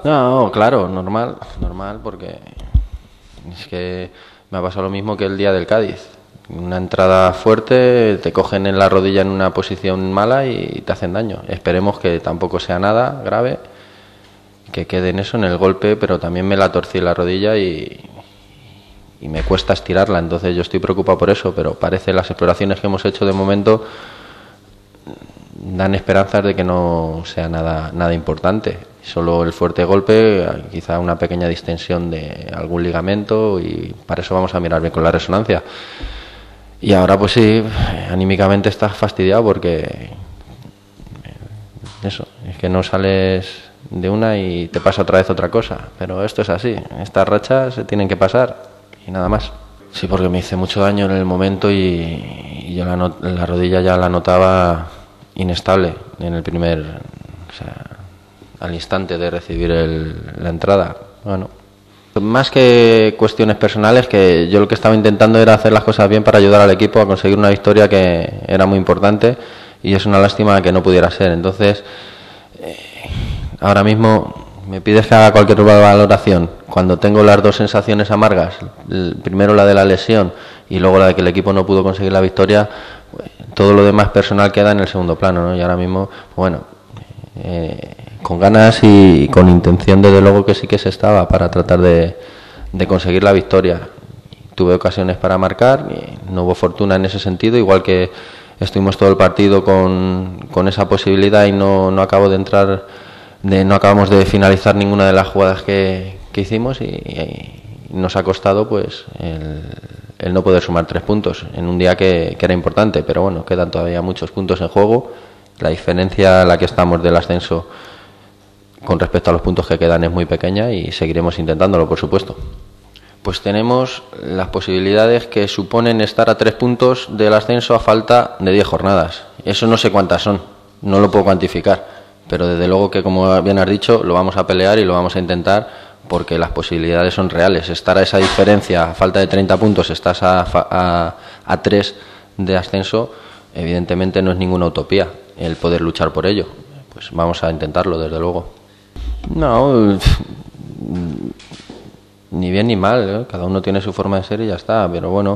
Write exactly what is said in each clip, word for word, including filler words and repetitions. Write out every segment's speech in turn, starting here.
No, claro, normal, normal, porque es que me ha pasado lo mismo que el día del Cádiz. Una entrada fuerte, te cogen en la rodilla en una posición mala y te hacen daño. Esperemos que tampoco sea nada grave, que quede en eso, en el golpe, pero también me la torcí la rodilla y, y me cuesta estirarla, entonces yo estoy preocupado por eso, pero parece las exploraciones que hemos hecho de momento dan esperanzas de que no sea nada, nada importante. Solo el fuerte golpe, quizá una pequeña distensión de algún ligamento, y para eso vamos a mirar bien con la resonancia. Y ahora pues sí, anímicamente estás fastidiado porque eso, es que no sales de una y te pasa otra vez otra cosa, pero esto es así, estas rachas se tienen que pasar y nada más. Sí, porque me hice mucho daño en el momento y, y yo la, not la rodilla ya la notaba inestable en el primer, o sea, al instante de recibir el, la entrada. Bueno, más que cuestiones personales, que yo lo que estaba intentando era hacer las cosas bien para ayudar al equipo a conseguir una victoria que era muy importante, y es una lástima que no pudiera ser. Entonces, eh, ahora mismo me pides que haga cualquier valoración cuando tengo las dos sensaciones amargas, el, primero la de la lesión y luego la de que el equipo no pudo conseguir la victoria. Todo lo demás personal queda en el segundo plano, ¿no? Y ahora mismo, bueno, eh, con ganas y con intención, desde luego que sí que se estaba, para tratar de, de conseguir la victoria. Tuve ocasiones para marcar y no hubo fortuna en ese sentido, igual que estuvimos todo el partido con, con esa posibilidad y no, no acabo de entrar, de, no acabamos de finalizar ninguna de las jugadas que, que hicimos, y, y nos ha costado pues el, el no poder sumar tres puntos en un día que, que era importante, pero bueno, quedan todavía muchos puntos en juego. La diferencia a la que estamos del ascenso con respecto a los puntos que quedan es muy pequeña y seguiremos intentándolo, por supuesto. Pues tenemos las posibilidades que suponen estar a tres puntos del ascenso a falta de diez jornadas. Eso no sé cuántas son, no lo puedo cuantificar, pero desde luego que, como bien has dicho, lo vamos a pelear y lo vamos a intentar, porque las posibilidades son reales. Estar a esa diferencia, a falta de treinta puntos, estás a, a, a tres de ascenso, evidentemente no es ninguna utopía el poder luchar por ello. Pues vamos a intentarlo, desde luego. No, ni bien ni mal, ¿eh? Cada uno tiene su forma de ser y ya está, pero bueno,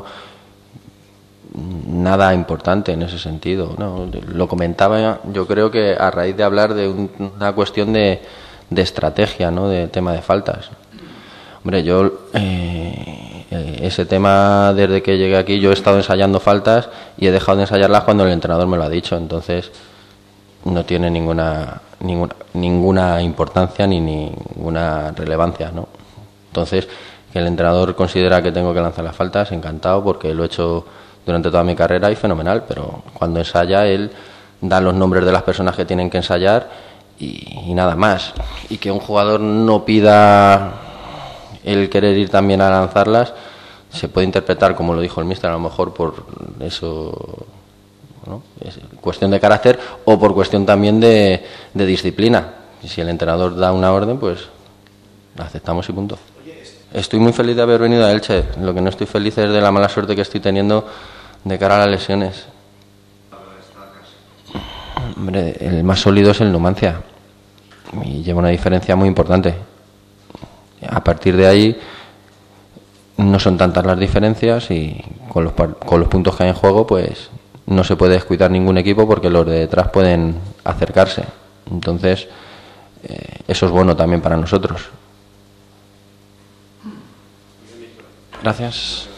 nada importante en ese sentido, ¿no? Lo comentaba, yo creo que a raíz de hablar de un, una cuestión de, de estrategia, ¿no? De tema de faltas. Hombre, yo eh, ese tema, desde que llegué aquí, yo he estado ensayando faltas y he dejado de ensayarlas cuando el entrenador me lo ha dicho, entonces no tiene ninguna ninguna, ninguna importancia ni ninguna relevancia, ¿no? Entonces, que el entrenador considera que tengo que lanzar las faltas, encantado, porque lo he hecho durante toda mi carrera y fenomenal, pero cuando ensaya él da los nombres de las personas que tienen que ensayar y, y nada más. Y que un jugador no pida el querer ir también a lanzarlas se puede interpretar, como lo dijo el míster, a lo mejor por eso, ¿no? Es cuestión de carácter o por cuestión también de, de disciplina. Y si el entrenador da una orden, pues la aceptamos y punto. Estoy muy feliz de haber venido a Elche. Lo que no estoy feliz es de la mala suerte que estoy teniendo de cara a las lesiones. Hombre, el más sólido es el Numancia y lleva una diferencia muy importante. A partir de ahí no son tantas las diferencias y con los, con los puntos que hay en juego, pues no se puede descuidar ningún equipo porque los de detrás pueden acercarse. Entonces, eh, eso es bueno también para nosotros. Gracias.